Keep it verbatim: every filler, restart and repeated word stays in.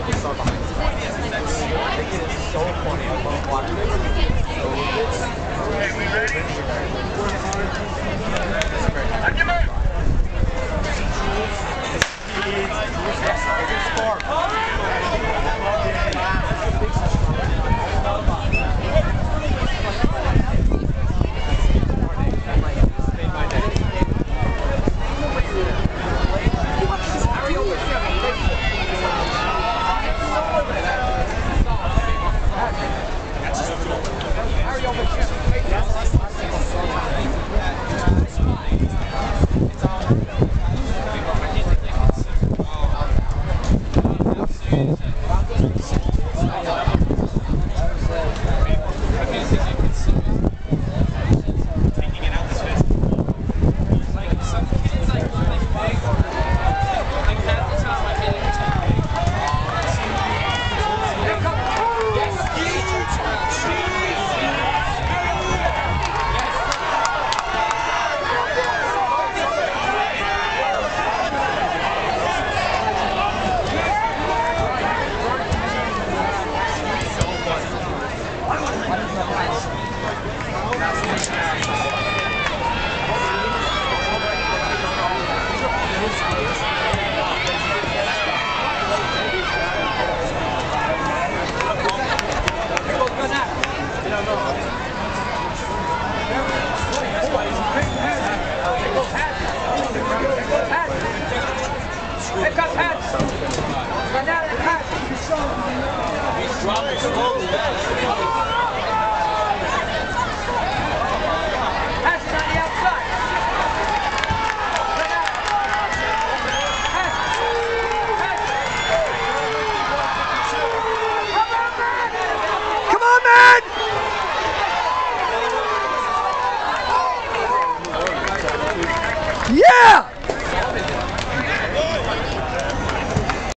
So funny. I love watching it. Pick up heads. Granata pass. He's dropping slowly. Pass it on the outside. Granata. Pass. Pass. Come on, man! Come on, man! Yeah!